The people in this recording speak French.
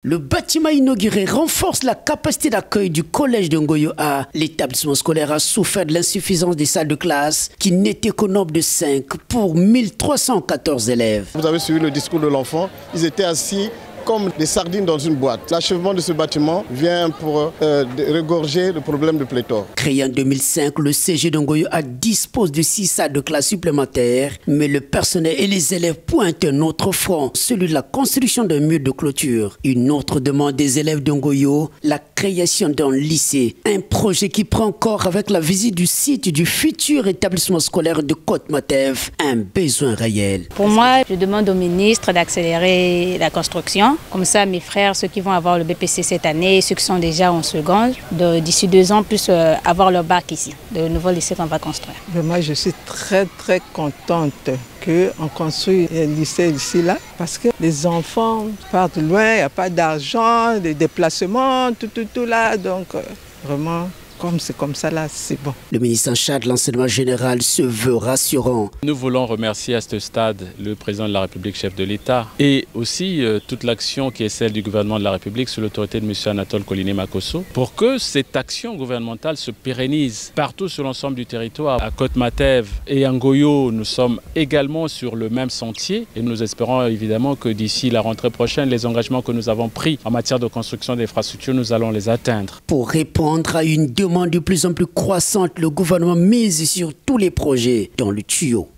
Le bâtiment inauguré renforce la capacité d'accueil du collège de Ngoyo A. L'établissement scolaire a souffert de l'insuffisance des salles de classe qui n'étaient qu'au nombre de 5 pour 1314 élèves. Vous avez suivi le discours de l'enfant, ils étaient assis comme des sardines dans une boîte. L'achèvement de ce bâtiment vient pour regorger le problème de pléthore. Créé en 2005, le CG de Ngoyo A dispose de 6 salles de classe supplémentaires, mais le personnel et les élèves pointent un autre front, celui de la construction d'un mur de clôture. Une autre demande des élèves de Ngoyo, la création d'un lycée. Un projet qui prend corps avec la visite du site du futur établissement scolaire de Côte-Matev, un besoin réel. Pour moi, je demande au ministre d'accélérer la construction. Comme ça, mes frères, ceux qui vont avoir le BPC cette année, ceux qui sont déjà en seconde, d'ici 2 ans, puissent avoir leur bac ici, le nouveau lycée qu'on va construire. Moi, je suis très contente qu'on construise un lycée ici, là, parce que les enfants partent loin, il n'y a pas d'argent, des déplacements, tout là, donc vraiment... Comme c'est comme ça là, c'est bon. Le ministre en charge de l'enseignement général se veut rassurant. Nous voulons remercier à ce stade le président de la République, chef de l'État, et aussi toute l'action qui est celle du gouvernement de la République sous l'autorité de M. Anatole Koliné-Makosso pour que cette action gouvernementale se pérennise partout sur l'ensemble du territoire. À Côte-Matev et à Ngoyo, nous sommes également sur le même sentier et nous espérons évidemment que d'ici la rentrée prochaine, les engagements que nous avons pris en matière de construction d'infrastructures, nous allons les atteindre. Pour répondre à une demande de plus en plus croissante, le gouvernement mise sur tous les projets dans le tuyau.